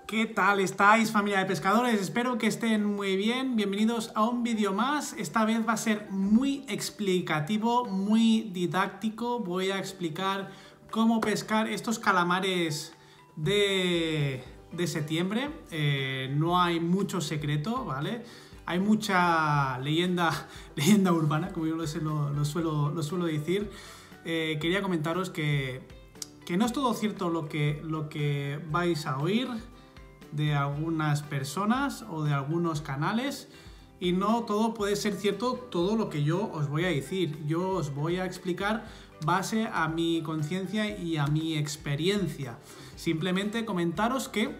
¿Qué tal estáis, familia de pescadores? Espero que estén muy bien. Bienvenidos a un vídeo más. Esta vez va a ser muy explicativo, muy didáctico. Voy a explicar cómo pescar estos calamares de septiembre. No hay mucho secreto, ¿vale? Hay mucha leyenda urbana, como yo lo suelo decir. Quería comentaros que no es todo cierto lo que vais a oír de algunas personas o de algunos canales, y no todo puede ser cierto todo lo que yo os voy a decir. Yo os voy a explicar base a mi conciencia y a mi experiencia. Simplemente comentaros que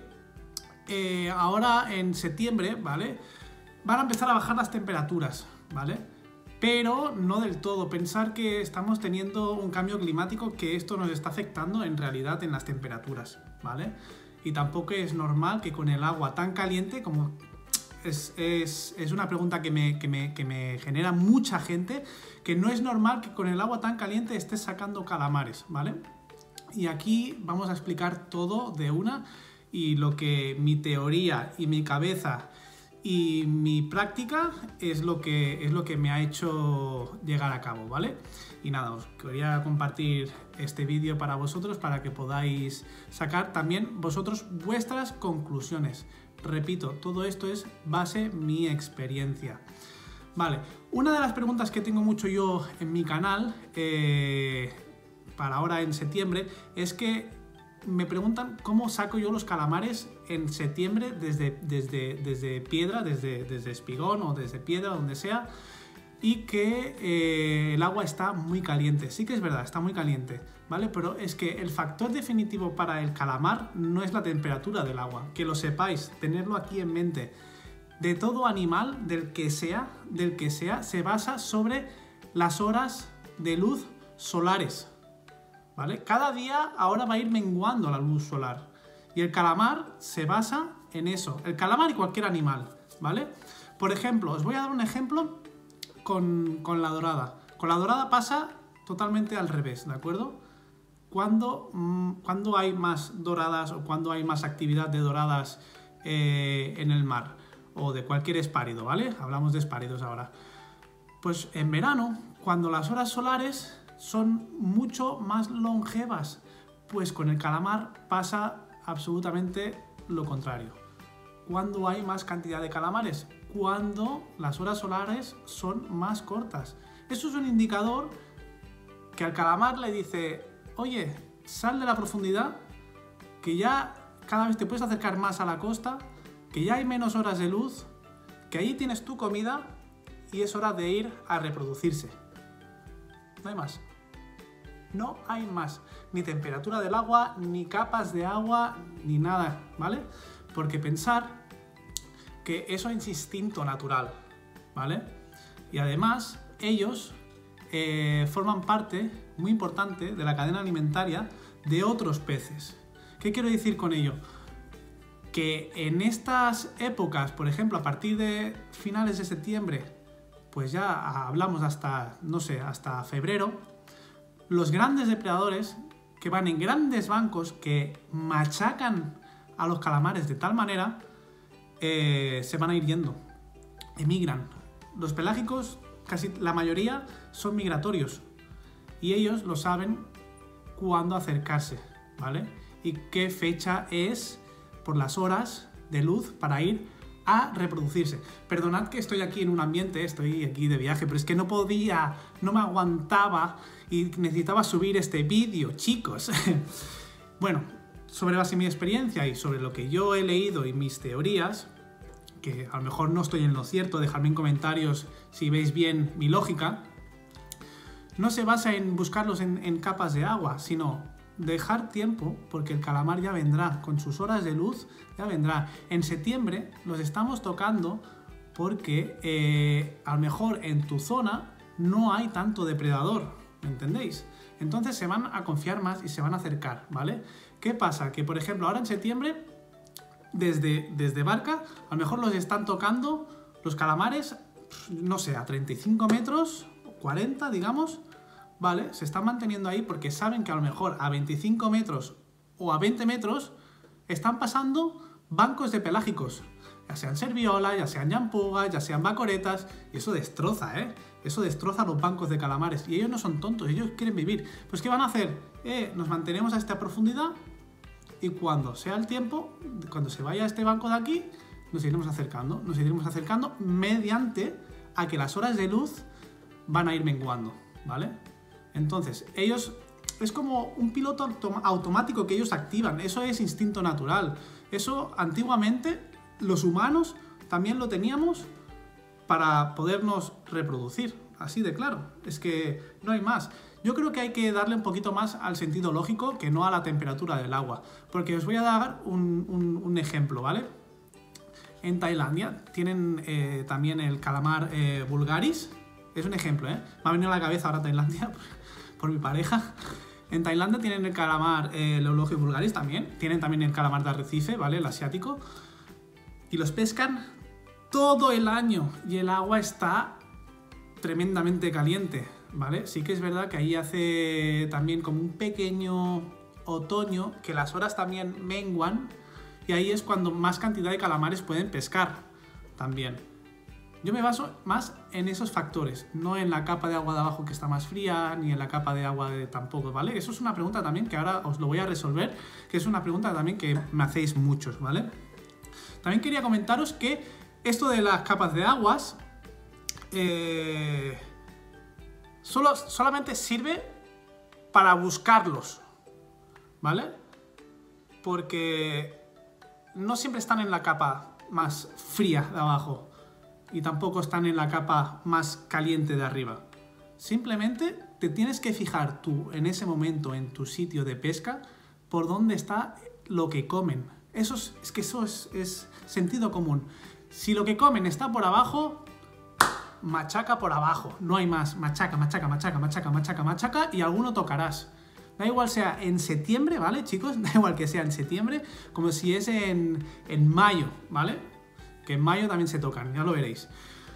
ahora en septiembre, ¿vale?, van a empezar a bajar las temperaturas, ¿vale? Pero no del todo. Pensar que estamos teniendo un cambio climático, que esto nos está afectando en realidad en las temperaturas, ¿vale? Y tampoco es normal que con el agua tan caliente, como es una pregunta que me genera mucha gente, que no es normal que con el agua tan caliente estés sacando calamares, ¿vale? Y aquí vamos a explicar todo de una, y lo que mi teoría y mi cabeza y mi práctica es lo que me ha hecho llegar a cabo, ¿vale? Y nada, os quería compartir este vídeo para vosotros, para que podáis sacar también vosotros vuestras conclusiones. Repito, todo esto es base mi experiencia. Vale, una de las preguntas que tengo mucho yo en mi canal para ahora en septiembre es que me preguntan cómo saco yo los calamares en septiembre desde piedra, desde espigón o desde piedra, donde sea, y que el agua está muy caliente. Sí que es verdad, está muy caliente, ¿vale? Pero es que el factor definitivo para el calamar no es la temperatura del agua, que lo sepáis, tenerlo aquí en mente. De todo animal, del que sea, se basa sobre las horas de luz solares, ¿vale? Cada día ahora va a ir menguando la luz solar, y el calamar se basa en eso. El calamar y cualquier animal, ¿vale? Por ejemplo, os voy a dar un ejemplo con la dorada. Con la dorada pasa totalmente al revés, ¿de acuerdo? Cuando hay más doradas o cuando hay más actividad de doradas en el mar, o de cualquier espárido, ¿vale? Hablamos de espáridos ahora. Pues en verano, cuando las horas solares son mucho más longevas, pues con el calamar pasa absolutamente lo contrario. ¿Cuándo hay más cantidad de calamares? Cuando las horas solares son más cortas. Eso es un indicador que al calamar le dice: oye, sal de la profundidad, que ya cada vez te puedes acercar más a la costa, que ya hay menos horas de luz, que ahí tienes tu comida y es hora de ir a reproducirse. No hay más. No hay más. Ni temperatura del agua, ni capas de agua, ni nada, ¿vale? Porque pensar que eso es instinto natural, ¿vale? Y además, ellos forman parte muy importante de la cadena alimentaria de otros peces. ¿Qué quiero decir con ello? Que en estas épocas, por ejemplo, a partir de finales de septiembre, pues ya hablamos hasta, no sé, hasta febrero, los grandes depredadores que van en grandes bancos, que machacan a los calamares de tal manera, se van a ir yendo, emigran. Los pelágicos, casi la mayoría, son migratorios, y ellos lo saben cuándo acercarse, ¿vale? Y qué fecha es por las horas de luz para ir a reproducirse. Perdonad que estoy aquí en un ambiente, estoy aquí de viaje, pero es que no me aguantaba y necesitaba subir este vídeo, chicos. Bueno, sobre base mi experiencia y sobre lo que yo he leído y mis teorías, que a lo mejor no estoy en lo cierto, dejadme en comentarios si veis bien mi lógica, no se basa en buscarlos en capas de agua, sino dejar tiempo, porque el calamar ya vendrá, con sus horas de luz ya vendrá. En septiembre los estamos tocando porque a lo mejor en tu zona no hay tanto depredador, ¿me entendéis? Entonces se van a confiar más y se van a acercar, ¿vale? ¿Qué pasa? Que por ejemplo ahora en septiembre, desde barca, a lo mejor los están tocando los calamares, no sé, a 35 metros, 40 digamos, ¿vale? Se están manteniendo ahí porque saben que a lo mejor a 25 metros o a 20 metros están pasando bancos de pelágicos, ya sean serviolas, ya sean llampugas, ya sean bacoretas, y eso destroza, ¿eh? Eso destroza los bancos de calamares, y ellos no son tontos, ellos quieren vivir. Pues ¿qué van a hacer? Nos mantenemos a esta profundidad, y cuando sea el tiempo, cuando se vaya este banco de aquí, nos iremos acercando mediante a que las horas de luz van a ir menguando, ¿vale? Entonces, ellos, es como un piloto automático que ellos activan, eso es instinto natural. Eso antiguamente los humanos también lo teníamos para podernos reproducir, así de claro, es que no hay más. Yo creo que hay que darle un poquito más al sentido lógico que no a la temperatura del agua, porque os voy a dar un ejemplo, ¿vale? En Tailandia tienen también el calamar vulgaris, es un ejemplo, ¿eh? Me ha venido a la cabeza ahora Tailandia por mi pareja. En Tailandia tienen el calamar Leologio vulgaris también, tienen también el calamar de arrecife, ¿vale? El asiático, y los pescan todo el año y el agua está tremendamente caliente, ¿vale? Sí que es verdad que ahí hace también como un pequeño otoño, que las horas también menguan, y ahí es cuando más cantidad de calamares pueden pescar también. Yo me baso más en esos factores, no en la capa de agua de abajo que está más fría, ni en la capa de agua de tampoco, ¿vale? Eso es una pregunta también que ahora os lo voy a resolver, que es una pregunta también que me hacéis muchos, ¿vale? También quería comentaros que esto de las capas de aguas solamente sirve para buscarlos, ¿vale? Porque no siempre están en la capa más fría de abajo y tampoco están en la capa más caliente de arriba. Simplemente te tienes que fijar tú en ese momento en tu sitio de pesca por dónde está lo que comen. Eso es sentido común. Si lo que comen está por abajo, machaca por abajo, no hay más. Machaca, machaca, machaca, machaca, machaca, machaca, y alguno tocarás. Da igual sea en septiembre, ¿vale, chicos? Da igual que sea en septiembre, como si es en mayo, ¿vale? Que en mayo también se tocan, ya lo veréis.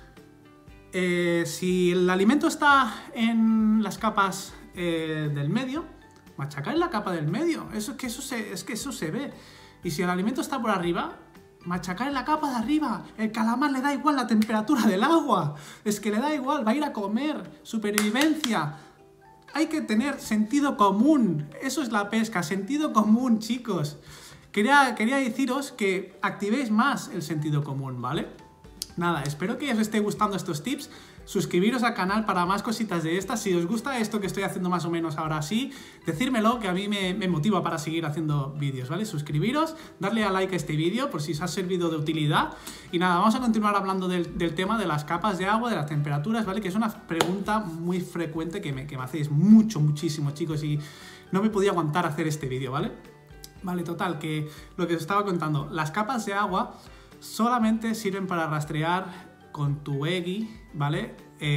Si el alimento está en las capas del medio, machacar en la capa del medio, es que eso se ve. Y si el alimento está por arriba, machacar en la capa de arriba. El calamar le da igual la temperatura del agua, es que le da igual, va a ir a comer, supervivencia. Hay que tener sentido común, eso es la pesca, sentido común, chicos. Quería deciros que activéis más el sentido común, ¿vale? Nada, espero que os esté gustando estos tips. Suscribiros al canal para más cositas de estas. Si os gusta esto que estoy haciendo más o menos ahora sí, decírmelo, que a mí me motiva para seguir haciendo vídeos, ¿vale? Suscribiros, darle a like a este vídeo por si os ha servido de utilidad. Y nada, vamos a continuar hablando del tema de las capas de agua, de las temperaturas, ¿vale? Que es una pregunta muy frecuente que me hacéis muchísimo, chicos, y no me podía aguantar hacer este vídeo, ¿vale? Vale, total, que lo que os estaba contando, las capas de agua solamente sirven para rastrear con tu EGI, ¿vale?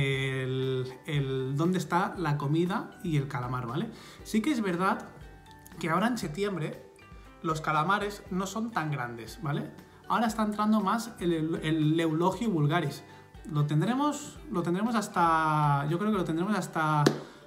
Dónde está la comida y el calamar, ¿vale? Sí que es verdad que ahora en septiembre los calamares no son tan grandes, ¿vale? Ahora está entrando más el Leologio vulgaris. Lo tendremos hasta, yo creo que lo tendremos hasta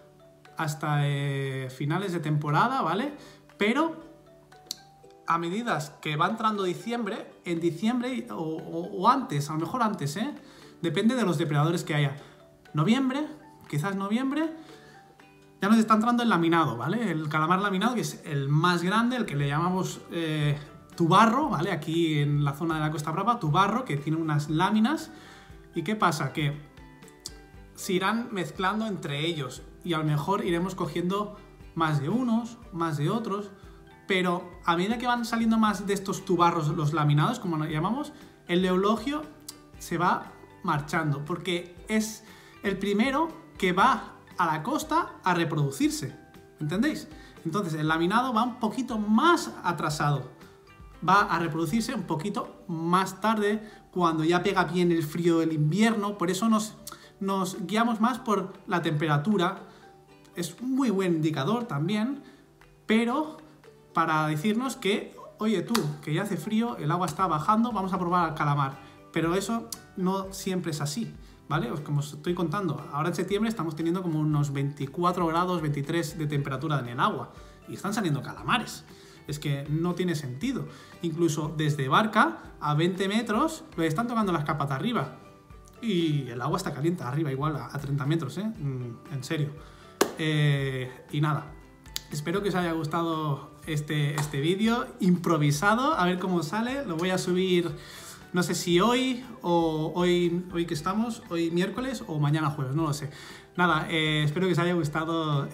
finales de temporada, ¿vale? Pero a medida que va entrando diciembre, en diciembre o antes, a lo mejor antes, ¿eh? Depende de los depredadores que haya. Noviembre, quizás noviembre, ya nos está entrando el laminado, ¿vale? El calamar laminado, que es el más grande, el que le llamamos tubarro, ¿vale? Aquí en la zona de la Costa Brava, tubarro, que tiene unas láminas. ¿Y qué pasa? Que se irán mezclando entre ellos y a lo mejor iremos cogiendo más de unos, más de otros. Pero a medida que van saliendo más de estos tubarros, los laminados, como nos llamamos, el leologio se va marchando, porque es el primero que va a la costa a reproducirse, ¿entendéis? Entonces el laminado va un poquito más atrasado, va a reproducirse un poquito más tarde, cuando ya pega bien el frío del invierno. Por eso nos guiamos más por la temperatura. Es un muy buen indicador también, pero para decirnos que, oye tú, que ya hace frío, el agua está bajando, vamos a probar al calamar. Pero eso no siempre es así, ¿vale? Como os estoy contando, ahora en septiembre estamos teniendo como unos 24 grados, 23 de temperatura en el agua y están saliendo calamares. Es que no tiene sentido. Incluso desde barca a 20 metros lo están tocando las capas de arriba. Y el agua está caliente arriba, igual a 30 metros, ¿eh? En serio. Y nada, espero que os haya gustado este vídeo improvisado. A ver cómo sale. Lo voy a subir, no sé si hoy o hoy que estamos, hoy miércoles o mañana jueves, no lo sé. Nada, espero que os haya gustado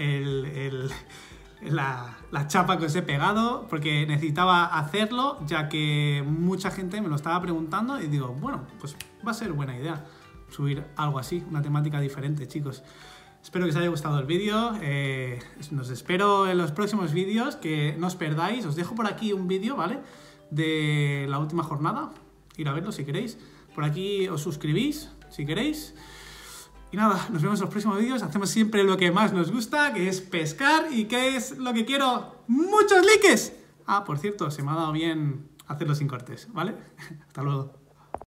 la chapa que os he pegado, porque necesitaba hacerlo, ya que mucha gente me lo estaba preguntando y digo, bueno, pues va a ser buena idea subir algo así, una temática diferente, chicos. Espero que os haya gustado el vídeo, nos espero en los próximos vídeos, que no os perdáis. Os dejo por aquí un vídeo, ¿vale? De la última jornada, ir a verlo si queréis. Por aquí os suscribís, si queréis. Y nada, nos vemos en los próximos vídeos. Hacemos siempre lo que más nos gusta, que es pescar. ¿Y qué es lo que quiero? ¡Muchos likes! Ah, por cierto, se me ha dado bien hacerlo sin cortes, ¿vale? Hasta luego.